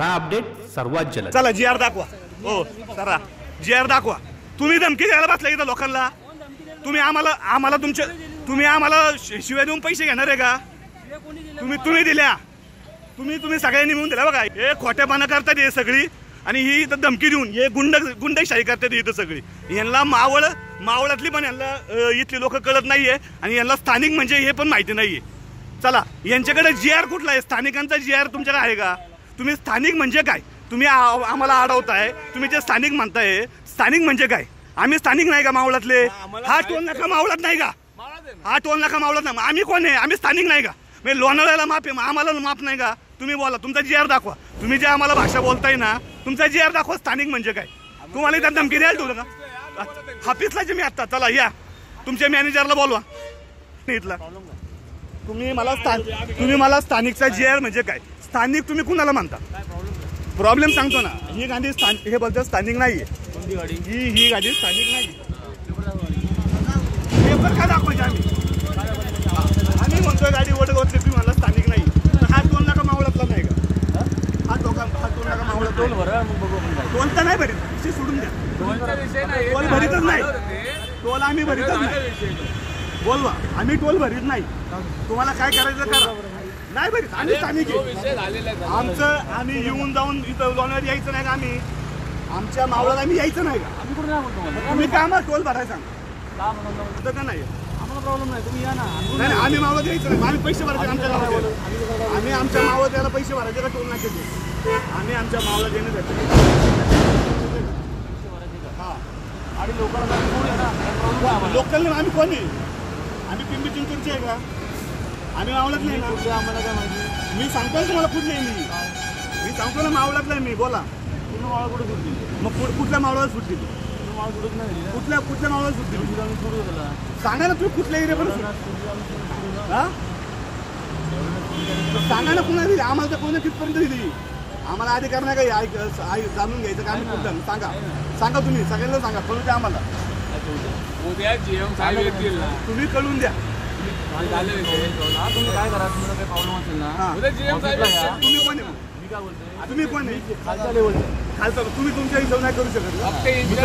खरा अपडेट सर्वात जलद। चला GR दाखवा। हो सरा GR दाखवा। तुम्ही धमकी द्यायला बसला इथं लोकांना। तुम्ही आम्हाला शिवाय देऊन पैसे घेणार आहे का? तुम्ही दिल्या। तुम्ही सगळ्यांनी मिळून दिला बघा। हे खोटेपणा करतात हे सगळी आणि ही इथं धमकी देऊन हे गुंडशाही करतात इथं सगळी। यांना मावळातली पण यांना इथली लोक कळत नाहीये आणि यांना स्थानिक म्हणजे हे पण माहिती नाहीये। चला यांच्याकडे GR कुठला आहे? स्थानिकांचा GR तुमच्याकडे आहे का? तुम्ही स्थानिक म्हणजे काय? तुम्ही आम्हाला अडवताय। तुम्ही जे स्थानिक म्हणताय स्थानिक म्हणजे काय? आम्ही स्थानिक नाही का मावळातले? हा टोल नाका मावळात नाही का? हा टोल नाका मावळात नाही। आम्ही कोण आहे? आम्ही स्थानिक नाही का? म्हणजे लोणावळ्याला माफ आहे आम्हाला माफ नाही का? तुम्ही बोला तुमचा GR दाखवा। तुम्ही जे आम्हाला भाषा बोलताय ना तुमचा GR दाखवा। स्थानिक म्हणजे काय? तुम्हाला इथं धमकी द्यायला ठेवलं का? हाफिसला जे मी आता चला या तुमच्या मॅनेजरला बोलवा इथला। तुम्ही मला स्थानिकचा GR म्हणजे काय? स्थानिक तुम्ही कुणाला म्हणता? प्रॉब्लेम सांगतो ना। ही गाडी हे बोलतात स्थानिक नाहीये। ही गाडी स्थानिक नाही। पेपर का दाखवायचे आम्ही म्हणतोय गाडी वडगावची तुम्ही मला स्थानिक नाही। हा टोल नाका मावळातला नाही का? हा टोल नाका मावळात टोल तर नाही भरीत विषय सोडून द्या। टोल भरीतच नाही। टोल आम्ही भरीतच नाही। बोलवा आम्ही टोल भरीत नाही। तुम्हाला काय करायचं करा। नाही भरीत आम्ही स्थानिक आमचं आम्ही येऊन जाऊन इथं लोणावळ्यात यायचं नाही का? आम्ही आमच्या मावळात आम्ही यायचं नाही का? तुम्ही काय आम्हाला टोल भरायचा का नाही? प्रॉब्लेम नाही तुम्ही या ना। नाही आम्ही मावळात यायचं नाही। आम्ही पैसे भरायचे आमच्या गावात। आम्ही आमच्या मावळात यायला पैसे भरायचे का टोल नाक्याचे? आम्ही आमच्या मावळात येण्यासाठी आणि लोकांना लोकल आम्ही कोण आहे? आम्ही पिंपरी चिंचवडचे आहे का? आम्ही मावळात नाही ना। आम्हाला काय माहिती? मी सांगतोय तुम्हाला कुठले मी सांगतो ना मावळात नाही मी। बोला पूर्ण मावळ कुठे सुटली? मग कुठल्या मावळात सुटली? मावळ कुठेच नाही कुठल्या मावळात सुटली? आम्ही सुरू झाला सांगा ना तुम्ही कुठल्या एरिया पण सांगा ना कुणा दिली? आम्हाला तर कोणी कितपर्यंत दिली? आम्हाला अधिकार नाही का जाणून घ्यायचं का? आम्ही कुठं सांगा तुम्ही सगळ्यांना सांगा कळून द्या आम्हाला। तुम्ही कळून द्या। तुम्ही काय करा तुम्हाला काही प्रॉब्लेम असेल ना तुम्ही कोण आहे? मी काय बोलतोय तुम्ही कोण आहे? खालच्या लेवलचं खालचा तुम्ही तुमच्या हिशोब नाही करू शकत का?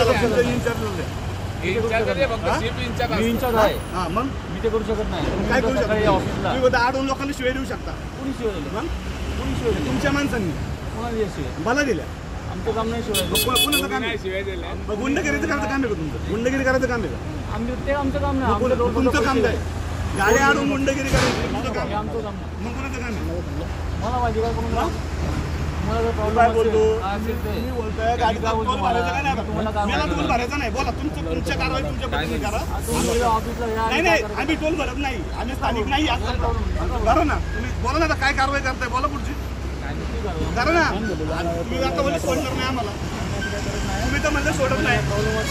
मी इंचार्ज आहे। हा मग मी ते करू शकत नाही। काय करू शकता? ऑफिसला तुम्ही आडून लोकांना शिवाय देऊ शकता। कोणी शिवाय दिलं? मग कोणी शिवाय दिलं? तुमच्या माणसांनी कोणाला दिलं शिवाय? मला दिल्या। आमचं काम नाही शिवाय दिलं। कोणाचं काम आहे? गुंडगिरीचं करायचं काम आहे का तुमचं? गुंडगिरी करायचं काम आहे का? आमचं काम नाही। तुमचं काम काय? गाडी आडून गुंडगिरी करायची तुमचं काम? आमचं काम नाही। मग कोणाचं काम आहे? मला माहिती काय कोण मला जर प्रॉब्लेम काय बोलतो? असेल तुम्ही बोलताय गाडीचा टोल भरायचा का नाही? मला टोल भरायचा नाही। बोला तुमच्या कारवाई तुमच्या पद्धतीने करा। ऑफिसला नाही आम्ही टोल भरत नाही। आम्ही स्थानिक नाही। बरं ना तुम्ही बोला ना काय कारवाई करताय? बोला पुढची करा ना। तुम्ही आता म्हणले सोडणार नाही आम्हाला। तुम्ही तर म्हणले सोडत नाही।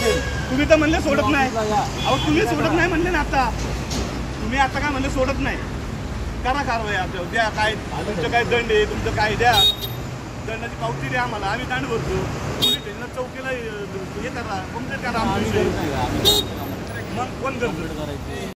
अहो तुम्ही सोडत नाही म्हणले ना आता। तुम्ही आता काय म्हणले सोडत नाही? करा कारवाई आमच्या द्या। काय तुमचं काय दंड आहे तुमचं काय द्या। दंडाची पावती द्या आम्हाला। आम्ही दंड भरतो। पोलीस स्टेशनला चौकीला हे करा कंप्लेंट करा। मग कोण करतो?